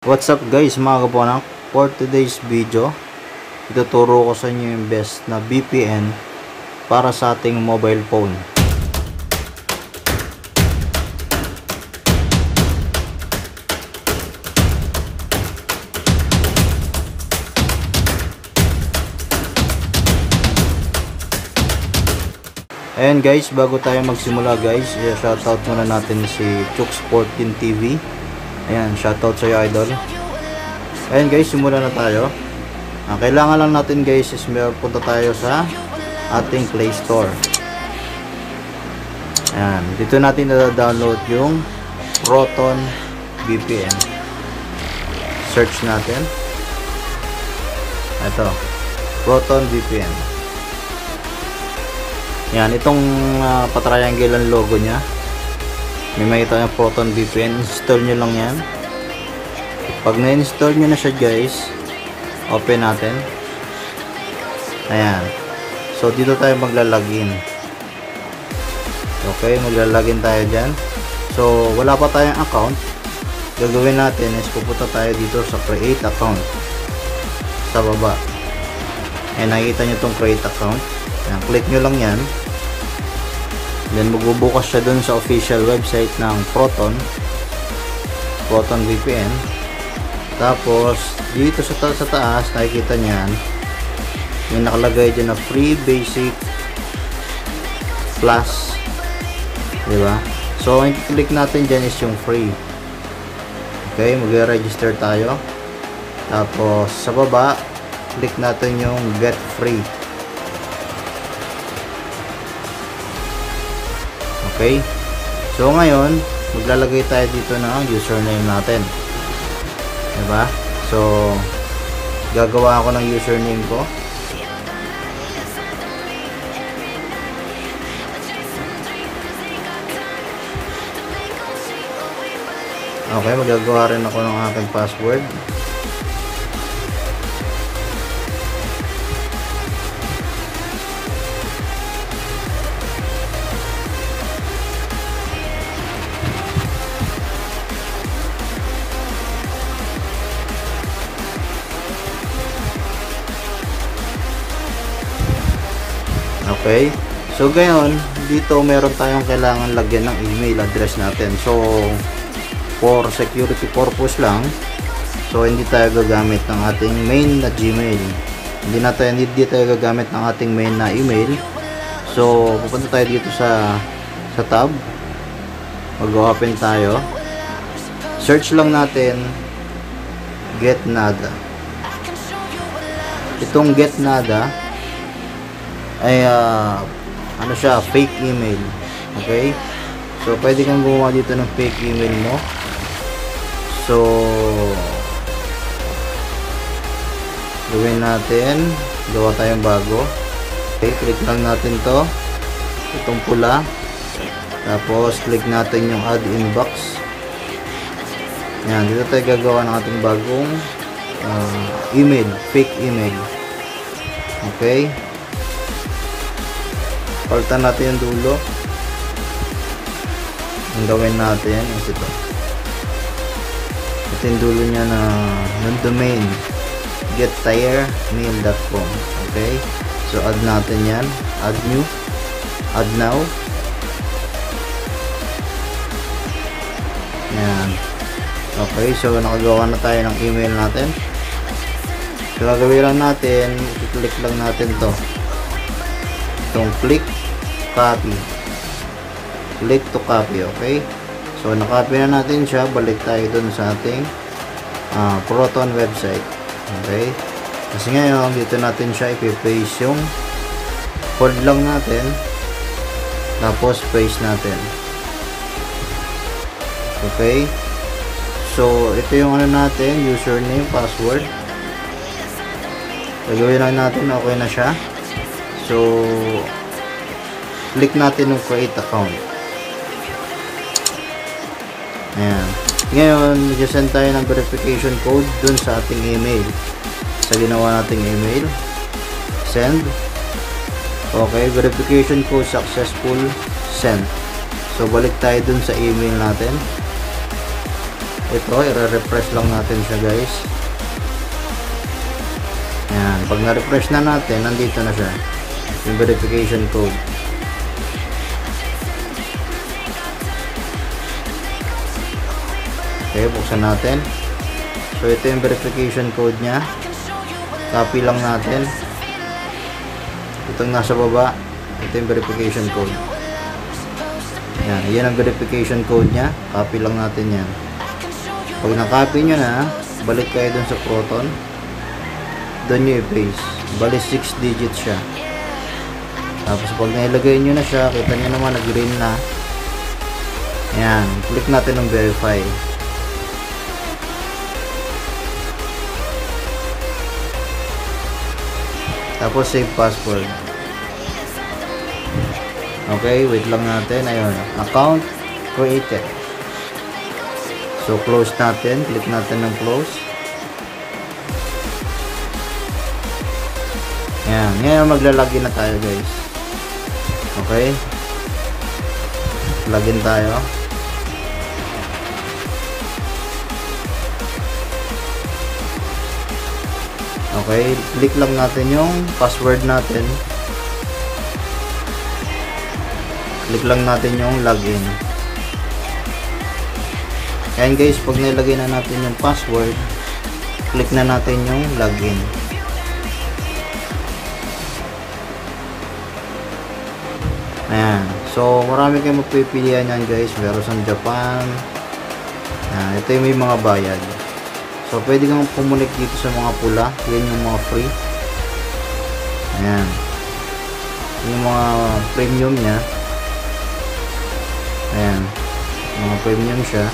What's up guys, mga kaponak? For today's video, ituturo ko sa inyo yung best na VPN para sa ating mobile phone. Ayan guys, bago tayo magsimula guys, shoutout muna natin si Chooks14 TV. Ayan, shoutout sa iyo idol. Ayan guys, simulan na tayo. Kailangan lang natin guys is punta tayo sa ating Play Store. Ayan, dito natin na-download yung Proton VPN. Search natin. Ito, Proton VPN. Yan, itong patriangle ang logo nya. May makita yung Proton VPN. Install nyo lang yan. Pag na-install nyo na siya guys, open natin. Ayan. So dito tayo maglalagin. Okay, maglalagin tayo dyan. So wala pa tayong account. Gagawin natin is pupunta tayo dito sa create account sa baba. Ayan, nakikita nyo itong create account. Ayan, click nyo lang yan. Then magbubukas siya dun sa official website ng Proton VPN. Tapos dito sa taas nakikita niyan yung nakalagay dyan na free basic plus, diba? So ang i-click natin dyan is yung free. Okay, mag-register tayo. Tapos sa baba click natin yung get free. Okay, so ngayon maglalagay tayo dito ng username natin, diba? So gagawa ako ng username ko. Okay, magagawa rin ako ng aking password. Okay, so ngayon dito meron tayong kailangan lagyan ng email address natin. So for security purpose lang, so hindi tayo gagamit ng ating main na Gmail. Hindi tayo gagamit ng ating main na email. So pupunta tayo dito sa tab, mag-open tayo, search lang natin GetNada. Itong GetNada ay ano siya, fake email. Okay, so pwede kang gumawa dito ng fake email mo. So gawin natin, gawa tayong bago. Okay, click lang natin to, itong pula, tapos click natin yung add inbox. Yan, dito tayo gagawa ng ating bagong email, fake email. Okay, palitan natin yung dulo. Ang gawin natin is ito. Ito yung dulo niya na non-domain gettiremail.com. Okay, so add natin yan, add new, add now. Yan. Okay, so nakagawa na tayo ng email natin. So gagawin lang natin, i-click lang natin to, itong click copy, click to copy. Okay, so nakopy na natin siya. Balik tayo dun sa ating Proton website. Okay, kasi ngayon dito natin siya ipi-paste, yung hold lang natin, tapos paste natin. Okay, so ito yung ano natin, username, password. Gagawin lang natin, okay na siya. So click natin yung create account. Ayan. Ngayon mag-send tayo ng verification code dun sa ating email, sa ginawa nating email. Send. Okay, verification code successful, send. So balik tayo dun sa email natin. ito, i-refresh lang natin siya guys. Yan, pag na-refresh na natin, nandito na siya yung verification code. Okay, buksan natin. So ito yung verification code nya. Copy lang natin. Itong nasa baba, ito yung verification code. Yan ang verification code nya. Copy lang natin yan. Pag na-copy nyo na, balik kayo dun sa Proton. Doon nyo i-paste. Bali 6 digits siya. Tapos pag nailagay nyo na siya, kita nyo naman nag-green na. Yan, click natin ng verify. Tapos save password. Okay, wait lang natin. Ayun, account created. So close natin, click natin ng close. Yan, ngayon maglalagin na tayo guys. Okay, login tayo. Okay, click lang natin yung password natin. Click lang natin yung login. Ayan guys, pag nilagay na natin yung password, click na natin yung login. Ayan. So, marami kayong magpipilian yan guys. Meron sa Japan. Ayan, ito yung may mga bayad. So, pwede kang kumunik dito sa mga pula. Yan yung mga free. Ayan. Yung mga premium nya. Ayan. Mga premium siya.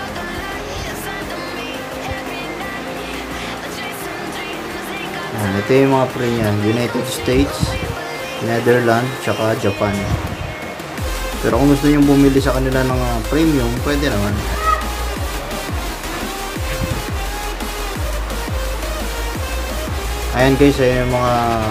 Ayan. Ito yung mga free nya. United States, Netherlands, tsaka Japan. Pero kung gusto nyo bumili sa kanila ng premium, pwede naman. Ayan guys, ayan yung mga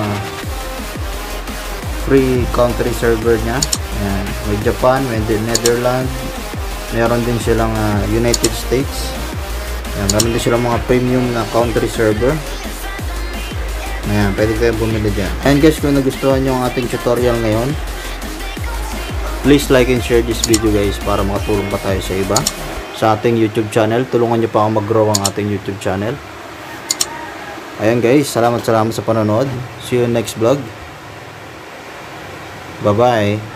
free country server nya. Ayan, may Japan, may Netherlands, meron din silang United States. Ayan, meron din silang mga premium na country server. Ayan, pwede kayong bumili dyan. Ayan guys, kung nagustuhan nyo ang ating tutorial ngayon, please like and share this video guys para makatulong pa tayo sa iba sa ating YouTube channel. Tulungan nyo pa akong mag-grow ang ating YouTube channel. Ayan guys, salamat sa panonood. See you next vlog. Bye bye.